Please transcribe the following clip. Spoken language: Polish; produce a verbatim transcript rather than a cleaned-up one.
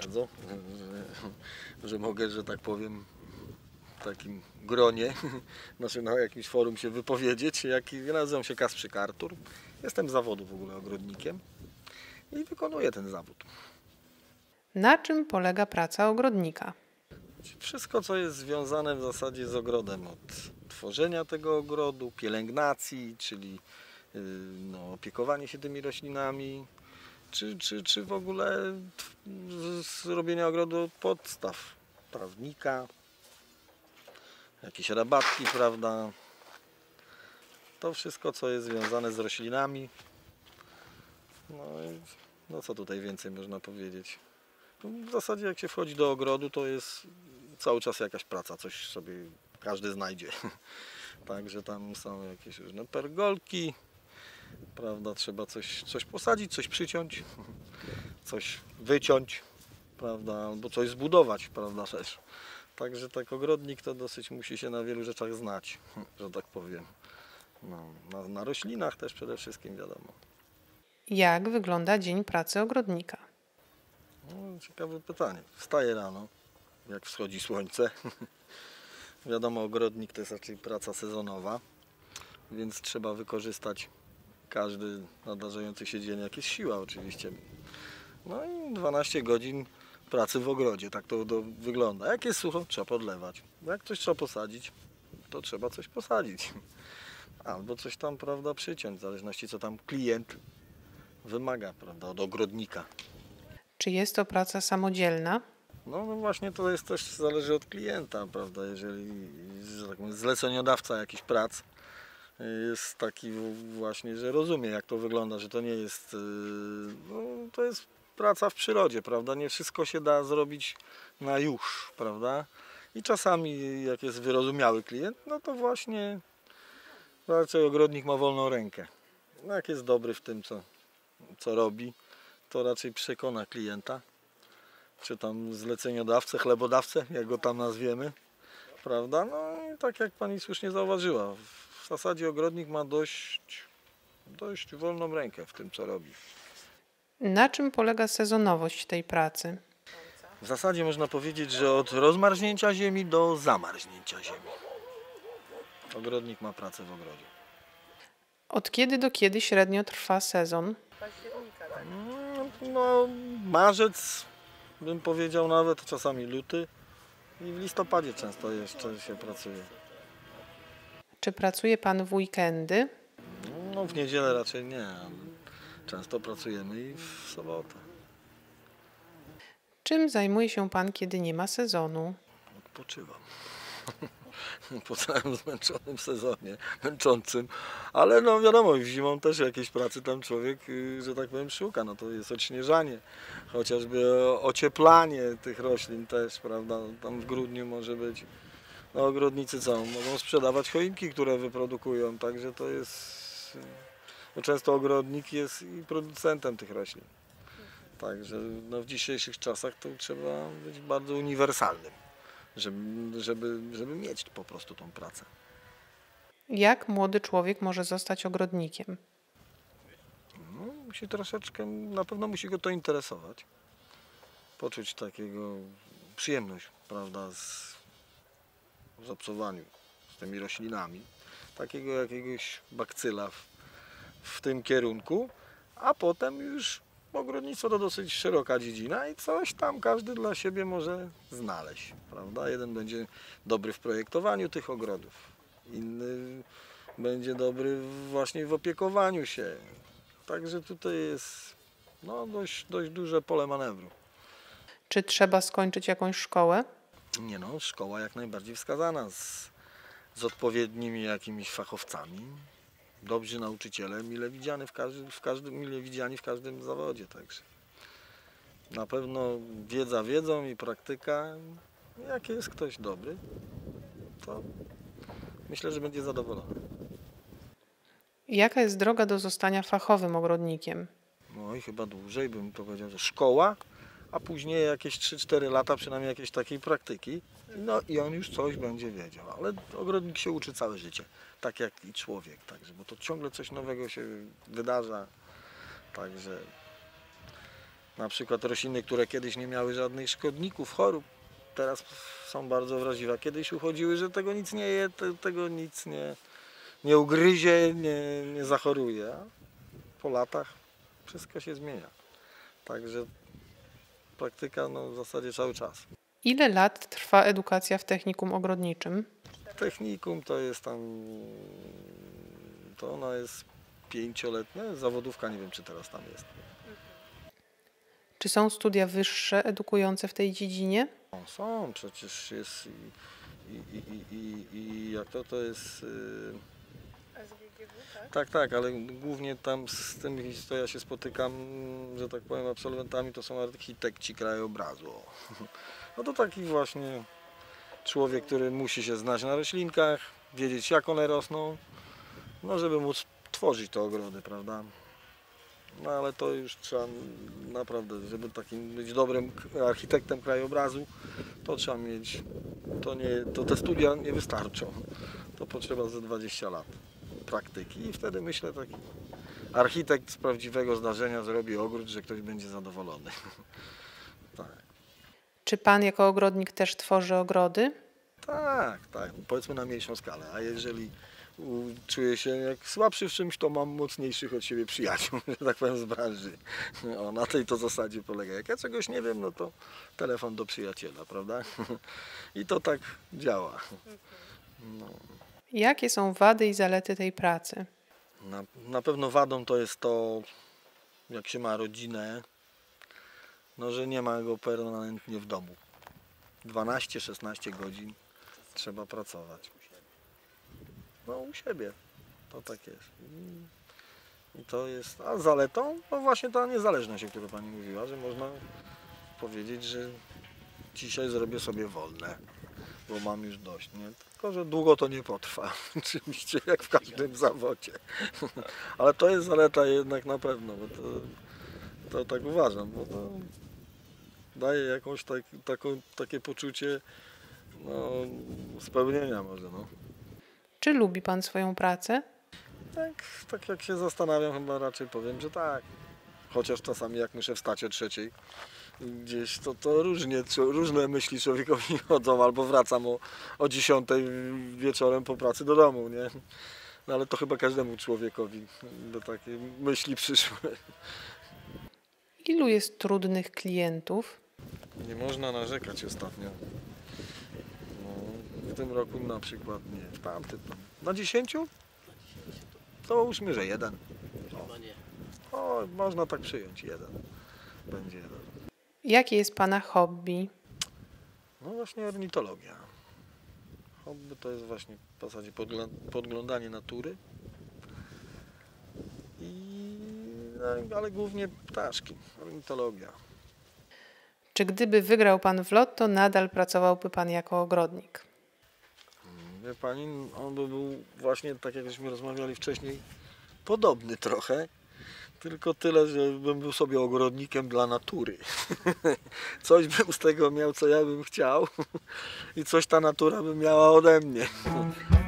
bardzo, że, że mogę, że tak powiem, w takim gronie, znaczy na jakimś forum się wypowiedzieć. Jak, nazywam się Kasprzyk Artur, jestem z zawodu w ogóle ogrodnikiem i wykonuję ten zawód. Na czym polega praca ogrodnika? Wszystko, co jest związane w zasadzie z ogrodem, od tworzenia tego ogrodu, pielęgnacji, czyli no, opiekowanie się tymi roślinami, czy, czy, czy w ogóle zrobienia ogrodu od podstaw, trawnika, jakieś rabatki, prawda? To wszystko, co jest związane z roślinami. No, i, no co tutaj więcej można powiedzieć? W zasadzie jak się wchodzi do ogrodu, to jest cały czas jakaś praca, coś sobie każdy znajdzie. Także tam są jakieś różne pergolki, prawda? Trzeba coś, coś posadzić, coś przyciąć, coś wyciąć, prawda? Albo coś zbudować, prawda też. Także tak ogrodnik to dosyć musi się na wielu rzeczach znać, że tak powiem. No, na, na roślinach też przede wszystkim, wiadomo. Jak wygląda dzień pracy ogrodnika? No, ciekawe pytanie. Wstaję rano, jak wschodzi słońce. Wiadomo, ogrodnik to jest raczej praca sezonowa, więc trzeba wykorzystać każdy nadarzający się dzień, jak jest siła oczywiście. No i dwanaście godzin pracy w ogrodzie, tak to, to wygląda. Jak jest sucho, trzeba podlewać. Jak coś trzeba posadzić, to trzeba coś posadzić. Albo coś tam, prawda, przyciąć, w zależności co tam klient wymaga, prawda, od ogrodnika. Czy jest to praca samodzielna? No, no właśnie to jest też zależy od klienta, prawda, jeżeli że tak powiem, zleceniodawca jakichś prac jest taki właśnie, że rozumie jak to wygląda, że to nie jest, no, to jest praca w przyrodzie, prawda, nie wszystko się da zrobić na już, prawda, i czasami jak jest wyrozumiały klient, no to właśnie raczej ogrodnik ma wolną rękę. No, jak jest dobry w tym, co, co robi, to raczej przekona klienta, czy tam zleceniodawcę, chlebodawcę, jak go tam nazwiemy, prawda? No i tak jak pani słusznie zauważyła, w zasadzie ogrodnik ma dość, dość wolną rękę w tym, co robi. Na czym polega sezonowość tej pracy? W zasadzie można powiedzieć, że od rozmarznięcia ziemi do zamarznięcia ziemi. Ogrodnik ma pracę w ogrodzie. Od kiedy do kiedy średnio trwa sezon? No, marzec, bym powiedział nawet, czasami luty i w listopadzie często jeszcze się pracuje. Czy pracuje Pan w weekendy? No, w niedzielę raczej nie, ale często pracujemy i w sobotę. Czym zajmuje się Pan, kiedy nie ma sezonu? Odpoczywam. Po całym zmęczonym sezonie, męczącym, ale no wiadomo, w zimą też jakiejś pracy tam człowiek, że tak powiem, szuka. No to jest odśnieżanie, chociażby ocieplanie tych roślin też, prawda, tam w grudniu może być. No ogrodnicy co, mogą sprzedawać choinki, które wyprodukują, także to jest, no często ogrodnik jest i producentem tych roślin. Także no w dzisiejszych czasach to trzeba być bardzo uniwersalnym. Żeby, żeby, żeby mieć po prostu tą pracę. Jak młody człowiek może zostać ogrodnikiem? No, musi troszeczkę, na pewno musi go to interesować. Poczuć takiego przyjemność, prawda, z, z obcowaniu z tymi roślinami. Takiego jakiegoś bakcyla w, w tym kierunku, a potem już ogrodnictwo to dosyć szeroka dziedzina i coś tam każdy dla siebie może znaleźć, prawda? Jeden będzie dobry w projektowaniu tych ogrodów, inny będzie dobry właśnie w opiekowaniu się. Także tutaj jest no, dość, dość duże pole manewru. Czy trzeba skończyć jakąś szkołę? Nie no, szkoła jak najbardziej wskazana z, z odpowiednimi jakimiś fachowcami. Dobrzy nauczyciele, mile widziani w każdym, w każdym, mile widziani w każdym zawodzie, także na pewno wiedza wiedzą i praktyka, jak jest ktoś dobry, to myślę, że będzie zadowolony. Jaka jest droga do zostania fachowym ogrodnikiem? No i chyba dłużej bym powiedział, że szkoła, a później jakieś trzy cztery lata przynajmniej jakiejś takiej praktyki, no i on już coś będzie wiedział, ale ogrodnik się uczy całe życie, tak jak i człowiek, także, bo to ciągle coś nowego się wydarza, także Na przykład rośliny, które kiedyś nie miały żadnych szkodników, chorób, teraz są bardzo wrażliwe. Kiedyś uchodziły, że tego nic nie je, te, tego nic nie, nie ugryzie, nie, nie zachoruje. A po latach wszystko się zmienia. Także praktyka no, w zasadzie cały czas. Ile lat trwa edukacja w technikum ogrodniczym? Technikum to jest tam, to ona jest pięcioletnia, zawodówka nie wiem czy teraz tam jest. Czy są studia wyższe edukujące w tej dziedzinie? Są, są przecież jest i, i, i, i, i jak to to jest... Yy... Tak, tak, ale głównie tam z tym, co ja się spotykam, że tak powiem, absolwentami, to są architekci krajobrazu. No to taki właśnie człowiek, który musi się znać na roślinkach, wiedzieć jak one rosną, no żeby móc tworzyć te ogrody, prawda? No ale to już trzeba naprawdę, żeby takim być dobrym architektem krajobrazu, to trzeba mieć, to, nie, to te studia nie wystarczą. To potrzeba ze dwadzieścia lat praktyki i wtedy myślę taki architekt z prawdziwego zdarzenia zrobi ogród, że ktoś będzie zadowolony. Tak. Czy pan jako ogrodnik też tworzy ogrody? Tak, tak, powiedzmy na mniejszą skalę, a jeżeli czuję się jak słabszy w czymś, to mam mocniejszych od siebie przyjaciół, że tak powiem, z branży. O, na tej to zasadzie polega. Jak ja czegoś nie wiem, no to telefon do przyjaciela, prawda? I to tak działa. No. Jakie są wady i zalety tej pracy? Na, na pewno wadą to jest to, jak się ma rodzinę, no, że nie ma go permanentnie w domu. dwanaście szesnaście godzin trzeba pracować. No u siebie, to tak jest. I to jest, a zaletą, no właśnie ta niezależność, o której Pani mówiła, że można powiedzieć, że dzisiaj zrobię sobie wolne, bo mam już dość, nie? Tylko że długo to nie potrwa, oczywiście, jak w każdym zawodzie. Ale to jest zaleta jednak na pewno, bo to, to tak uważam, bo to daje jakąś tak, taką, takie poczucie no, spełnienia może, no. Czy lubi pan swoją pracę? Tak, tak jak się zastanawiam, chyba raczej powiem, że tak. Chociaż czasami jak muszę wstać o trzeciej gdzieś, to, to różnie, różne myśli człowiekowi chodzą, albo wracam o, o dziesiątej wieczorem po pracy do domu, nie? No ale to chyba każdemu człowiekowi do takiej myśli przyszły. Ilu jest trudnych klientów? Nie można narzekać ostatnio. No, w tym roku na przykład nie, w tamtym. Na dziesięciu? To załóżmy, że jeden. O, o, można tak przyjąć, jeden. Będzie jeden. Jakie jest pana hobby? No właśnie ornitologia. Hobby to jest właśnie w zasadzie podglądanie natury. I, no, ale głównie ptaszki, ornitologia. Czy gdyby wygrał pan w lotto, nadal pracowałby pan jako ogrodnik? Wie Pani, on by był właśnie, tak jak żeśmy rozmawiali wcześniej, podobny trochę, tylko tyle, że bym był sobie ogrodnikiem dla natury. Coś bym z tego miał, co ja bym chciał i coś ta natura by miała ode mnie.